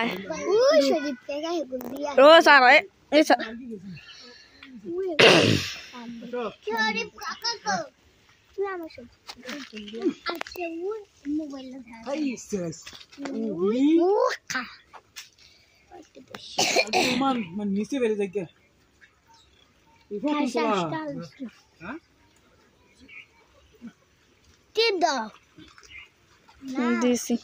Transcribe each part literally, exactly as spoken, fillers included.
কোথায় ও স্যার এই স্যার নিচে বেড়ে যাই দিছি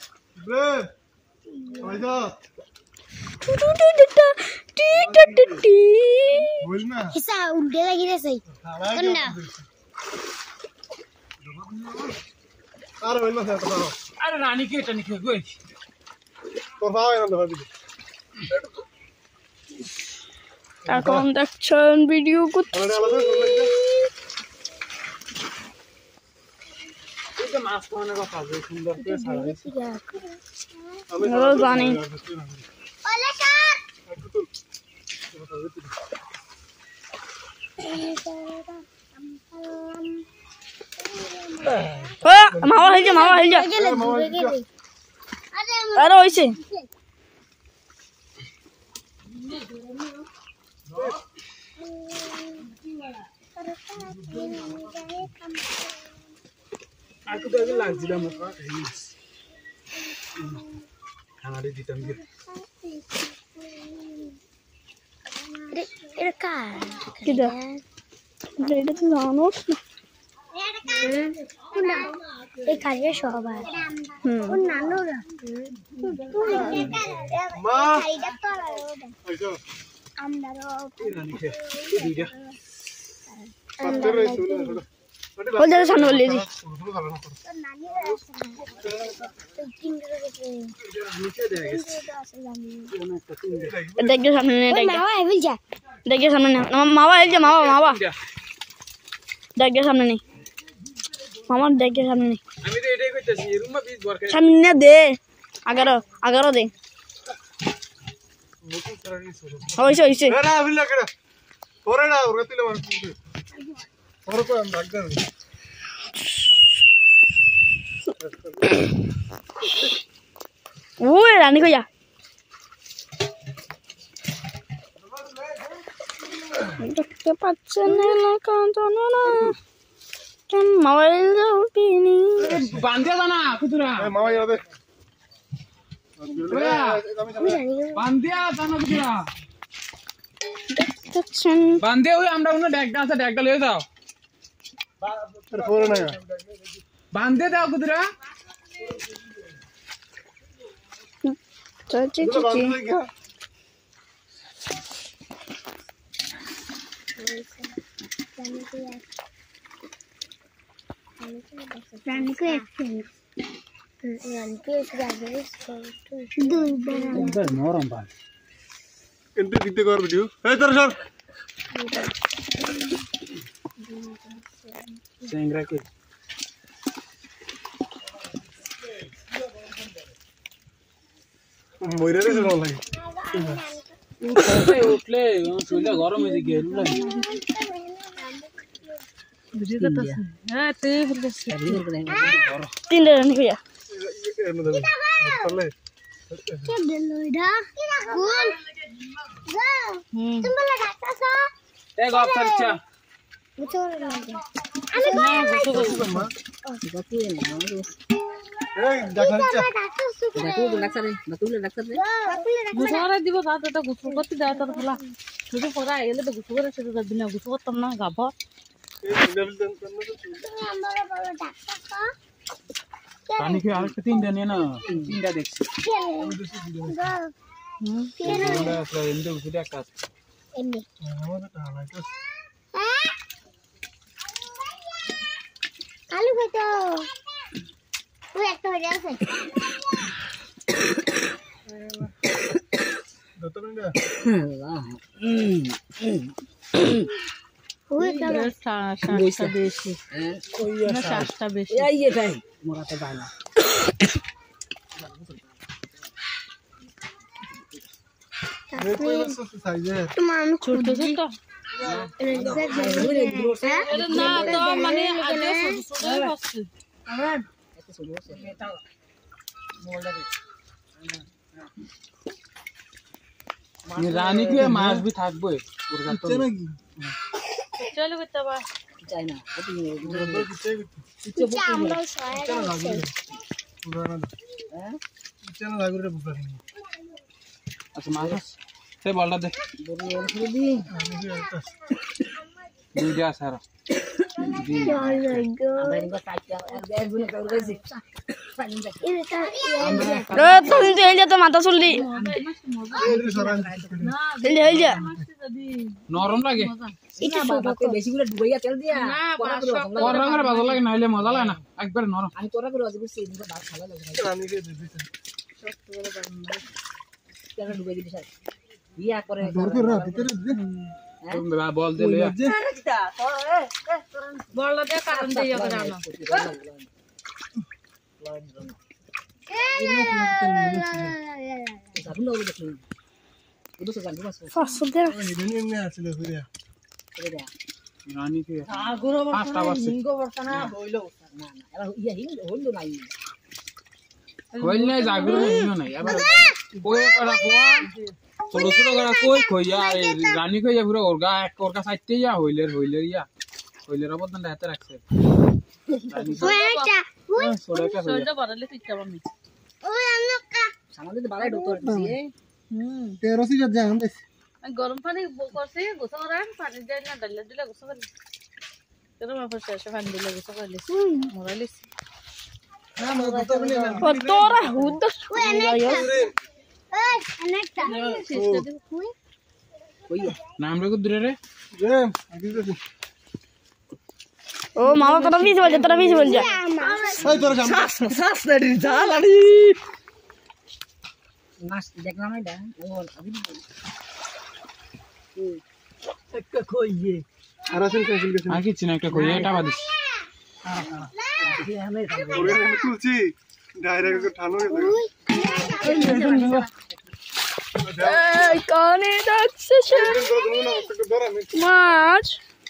Isa udah lagi deh sih. Kena. Ada mana saya tahu. Ada nani kita nih gue. Kau tahu yang ada di. এখন দেখছেন ভিডিও করছি এটা মাছ খাওয়ানোর কথা যে সুন্দর করে সাজাইছি আমি জানি Oleh Kak. ও মামা হইছে মামা হইছে আরে হইছে aku tuh aja lagi dah muka ini yang ada di tanggir Ini Kak. Kita এটা তো জানোস না এই কাজে সবাই হুম ও নানুরা মা এইটা তো আইছো আমরাও ini nani ke ini dia পাত্র রইছো না ওই জায়গা সামনে বলে দি শুরু ভালো না তো নানিরা তো কিংরে নিচে দেয়া গেছে কোনো একটা তিন দেয়া দেখে সামনে নে দেখ মামা আইবল যা দেখে সামনে নে মামা এই যে মামা মামা দেখে সামনে নে মামা দেখে সামনে নে আমি তো এটাই কইতাছি রুমা বীজ বরকাই সামনে দে আগারো আগারো দে মুখ করানি শুরু হইছে হইছে না বিল্লা কেডা পরে না ওরে তিলে মার ওরে কো আমি ডাক দেন ওই রানী কইয়া দেখতে পাচ্ছেন না কাঁদন না কেন মোবাইল উঠিনি বান্ধে জানা কুতুরা এ মামা ইয়াদে বান্ধে জানা কুতুরা দেখছেন বান্ধে ওই আমরা ওনা ড্যাগটা আছে ড্যাগটা লয়ে যাও পরে না বান্ধে দাও কুতুরা চাচি তো চাচি বান্ধে গিয়া রানী কো একদিন রানী কো এক জায়গায় দুই বার একবার নরম বাল এন্ট্রি দিতে কর ভিডিও এই তোর সর চেংরা কে মইরে রে ভালো লাগে উঠলে উঠলে শরীরটা গরম হয়ে গিয়ে রুলা বুঝে যাচ্ছে হ্যাঁ তে হচ্ছে তিনটা রানী কইয়া এর মধ্যে চলে কে দিল এটা কোন যা তুমি বলে ডাক্তার এ গপ চলছা বুঝো না আমি বলে মা এই ডাক্তার চা ডাক্তার গুছারে দিব তাতে তো গুছু করতে দাও তোর ফলা শুধু পড়া এলে তো গুছু করে সেটা দিনা গুছু করতাম না গাব এই সিগন্যাল দেন কেন আমরা বলে ডাক্তার পানি কি আরেকটা তিনটা নিয়ে না তিনটা দেখছি হুম আমরা আসলে এন্ডে উঠে একটা এমনি আমাদের টাকা তো আলু খেতো তুই একটা হয়ে যাচ্ছে দত মিনিট ওই কেমন শ্বাসটা বেশি না শ্বাসটা বেশি এই এটাই মোরাতে বানা এই কই বসে সাইজে তোমার ছোট ছোট এটা না তো মানে আগে ছোট ছোট হচ্ছে আমরা এত ছোট আছে এটা মোলটা দে রানী কে মাছ বি থাকবে ওর কাছে ইচ্ছে নাকি চলো করতে বা চাই না ইচ্ছে ইচ্ছে আমরা সহায়তা করছি পুরানা হ্যাঁ ইচ্ছে না লাগুরে বুকা আচ্ছা মাছ সে বলটা দে বড় বড় করে দি আমি কি একটা দুইটা সারা আমরা ইনকা কাটতে এক গুনে করে গেছি পানি দেখি এটা রে তুমি তো হেল যা তো মাথা চুললি এই সরান হেল হেল যা নরম লাগে এটা বাবাকে বেশি করে ডুবাইয়া তেল দিয়া পড়া করে রকম লাগে। গরম করে ভালো লাগে নাইলে মজা লাগে না একবার নরম আমি তোরা করে আজকে সেই দিন ভাত ভালো লাগে রানী কে দিতে তেল ডুবাই দিবি স্যার ইয়া করে দূর করে রাখ ভিতরে দে বল দে লইয়া বড় দে কারণ দে ইয়া জানো যাবো না ওই দেখি ওদের তো জানবো আছে পাঁচশো দে এমনি এমনি আছিল ফিরিয়া করে দেয়া রানী কে আগরো পাঁচটা বাজছে হিঙ্গো বর্তনা হইলো না না এবার ইয়া হিঙ্গ হইলো নাই হইল নাই জাগর নিও নাই আবার কই করা কোয়া ছোট ছোট করা কই কইয়া রানী কইয়া পুরো ওরগা এক ওরগা সাইতে ইয়া হইলের হইলের ইয়া হইলের অবদান হাতে রাখছে রানী ওইটা ছোটটা হইয়া বড়লে পিচ্চা বামি ওই আমকা সামনে তো বালাই ডক্টর দিছে হুম তেরোশি যা জান দেশ গরম পানি করছি গোসল করেন পানি দিয়ে না ডালে দিলে গোসল করি কেন মা ফসে এসে পানি দিলে গোসল করলি মোরালিস না মো কথা বলি না তোরা হুদ ওই অনেকটা কইয়া নাম রে দূরে রে যে আগে দেখি ও মামা তোরা বিশ বল যা তোরা বিশ বল যা এই তোর সামনে শ্বাস নেড়ি জালাড়ি নাচ দেখলাম এটা ও আমি একটা কইয়ে আর আছেন কাছিল গেছে আর কিছু না একটা কইয়া এটা বাদিস আমি ওরে আমি তুলছি ডাইরেক্ট ঠানো গেছে এই কানে ডাকছে সে মাছ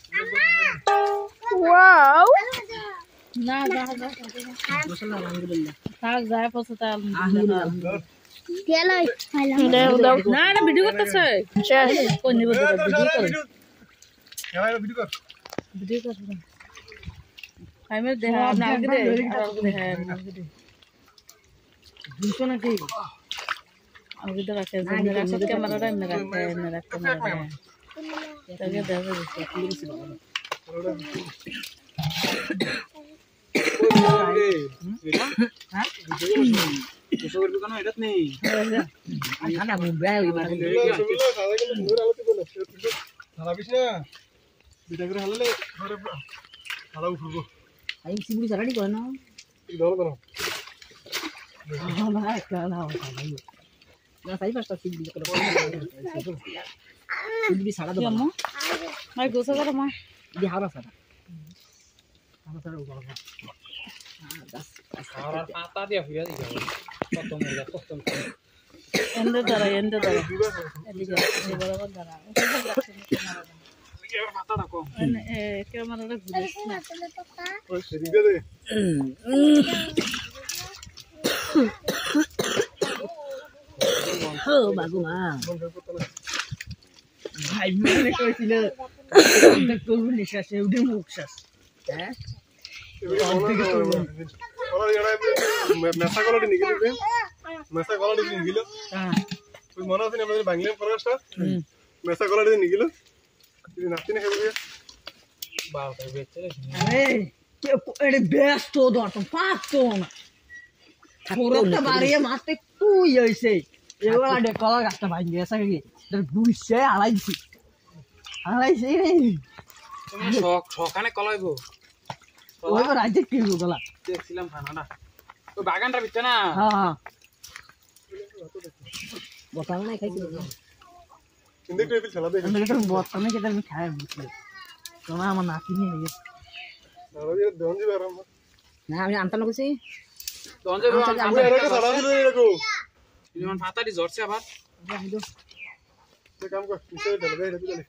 ওয়াও না না না আলহামদুলিল্লাহ থাক যায় পছতা গেলাই দাও দাও না না ভিডিও করতেছে শেষ কোন নিব ভিডিও করে ক্যামেরা ভিডিও কর ভিডিও করে আমি দেখা না আগে দে দেখা আগে দে দুশো নাকি আগে তো রাখে যে রাখে ক্যামেরাটা এমনি রাখতে এমনি রাখতে তাকে দেখা দিচ্ছে পুলিশ এসবের দোকান এটা নেই ঠান্ডা মুম্বাই ওই বাড়ি হালাবিস না বিটা করে হালালে ঘরে হালাও ফুরবো আমি সিবুড়ি সারাটি করে না এই ধরো ধরো না একটা না ভাই না তাই পাঁচটা সিবুড়ি করে সিবুড়ি সারা দাও আম্মু মাই গোসা করে মা দি হাওড়া সারা হাওড়া সারা উপর আর পাতা দিয়া ফিরা দিও কত মজা কত এন্ডে দাঁড়া এন্ডে দাঁড়া এদিকে বরাবর দাঁড়া পাতাটা কম ক্যামেরাটা ঘুরে না ওই সেদিকে দে ও বাগুমা ভাই মনে কইছিল দেখো নিশ্বাসে উঠে মুখ শ্বাস হ্যাঁ মেসা গলাটি নিগিল মেসা গলাটি নিগিল হ্যাঁ তুই মনে আছে আমাদের বাংলা প্রকাশটা মেসা গলাটি নিগিল তুই নাচতে না খেলবি বাল তাই বেচে আরে এড়ে ব্যস্ত দর্শন পাচ্ছো না পুরোটা বাড়িয়ে মারতে তুই হইছে এগুলা ডে কলা গাছটা ভাই গেছে কি বুঝছে আলাইছি আলাইছি রে তুমি শখ শখানে কলাইবো ওই রাজ্যে কি গলা দেখছিলাম খানাটা ওই বাগানটা বিচ্ছে না হ্যাঁ হ্যাঁ বতাল নাই খাইছিল কিন্তু একটু খেলা দেখি আমি তো বতাল নাই খেতে আমি খাই বুঝলি তোমার আমার নাতি নিয়ে গেছে দেওয়ান যাবে আরাম না আমি আনতাম না কইছি দঞ্জে আমি এর আগে সারা দিল এরকম যেমন পাতাটি ঝরছে আবার আমি তো কাম কর নিচে ঢালবে এটা দিলে